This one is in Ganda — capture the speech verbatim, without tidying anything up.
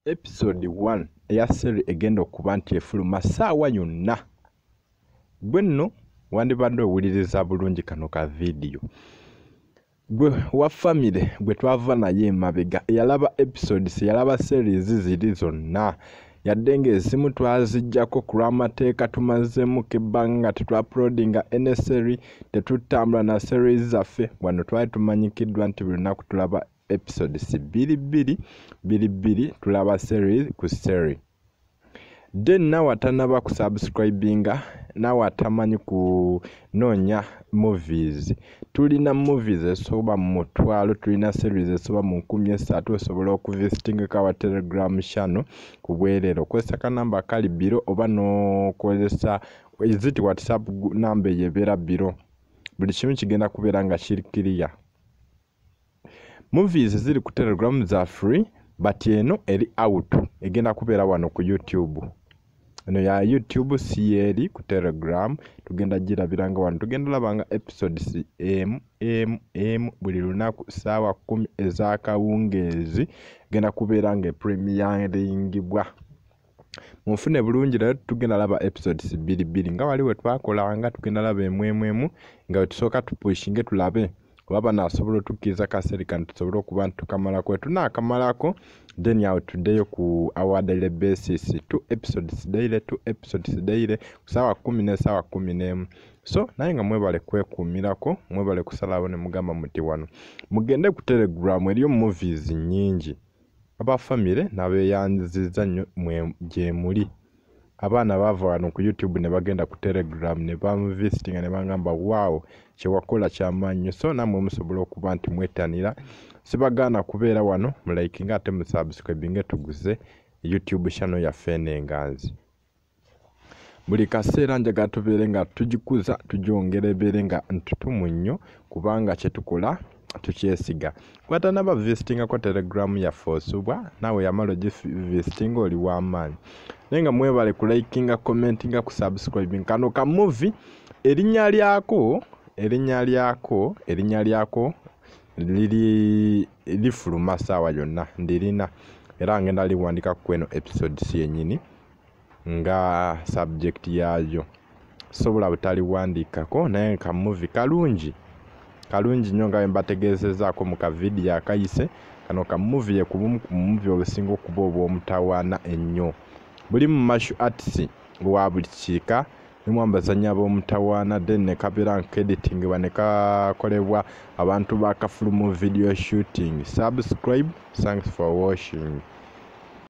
Episode one eya seri egenda okuba nti efuluma ssaawa yonna. Gwe nno wandibadde owuliriza bulungi kano ka vidiyo. Gwe wa family gwe twava naye emabega eyalaba episodes yalaba series ziri zonna. Yadde ng'ezimu twaziggyako ku lw'amateeka tumazeemu kebbanga tetwa-uploadinga ene seri tetutambula na series zaffe. Wano twali tumanyikiddwa nti buli lunaku tulaba episodes bbiri bbiri bbiri bbiri tulaba series ku seri. Then nawe atanaba ku subscribinga, nawe atamanyi ku noonya movies. Tulina movies esoba mu mutwalo, tulina series esoba mu nkumi esatu. Osobola okuvisitinga kawa Telegram channel ku bwerero. Okozesa kanamba kali biro oba n'okozesa iziti WhatsApp namba eyebeera biro. Buli kimu kigenda kubeera nga kiri clear. Movies ziri ku Telegram za free, but eno eri out egenda kubeera wano ku YouTube. Eno ya YouTube si eri ku Telegram, tugenda girabiranga wano. Tugenda labanga episodes m m m buli lunaku ssaawa kumi ez'akawungeezi genda kubeera nga premieringibwa. Munfune bulungi rero tugenda laba episodes bbiri bbiri nga wali we twakolanga. Tugenda laba emu emu emu nga we tusooka tupushinge tulabe waba nasobola otukkiriza kaseri kano tusobole okuba nti tukamalako. Tunaakamalako then awo tuddeyo ku our daily basis, two episodes daily, two episodes daily ku ssaawa kumi n'essaawa kumi n'emu. So naye nga mwebale kwekuumirako, mwebale kusalawo ne mugamba muti wano mugende ku Telegram eriyo movies nnyingi. Aba family n'abeeyanzizza nnyo gye muli. Abaana baava wano ku YouTube ne bagenda ku Telegram ne bamuvisitinga ne bangamba wow kyewakola kyamaanyi. So namwe musobola okuba nti mwetanira. Sibagaana kubeera wano mu likinga ate mu subscribinge tuguze YouTube channel yaffe n'enganzi. Buli kaseera njagala tubeere nga tugikuza tugyongera ebeere nga ntutumu nnyo kubanga kye tukola tukyesiga. Kwata naba visitinga ko Telegram yaffe osubwa naawe yamala ogivisitinga oli w'amaanyi. Naye nga mwebale ku likinga, commentinga, ku subscribing. Kano ka movie erinnya lyako erinnya lyako erinnya lyako liri lifuluma ssaawa yonna ndirina era ngenda liwandika ku eno episodes yennyini nga subject yayo. Sobola butaliwandikako naye ka movie kalungi kalungi nnyo nga bwe mbategeezezzaako mu kavidiyo akayise. Kano ka movie ye kubumu ku movie obusinga okuba obw'omutawaana ennyo. Buli mu martial arts wa buli kiika nimu abazannyi ab'omutawaana then ne kabeera nk'editingibwa ne kakolebwa abantu bakafulumu video shooting. Subscribe. Thanks for watching.